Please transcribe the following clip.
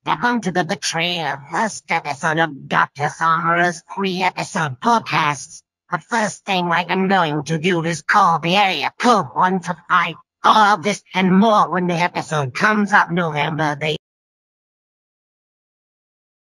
Welcome to the Betrayer, first episode of Dr. Sombra's 3-episode podcast. The first thing I'm going to do is call the area code 1 to 5. All of this and more when the episode comes up November the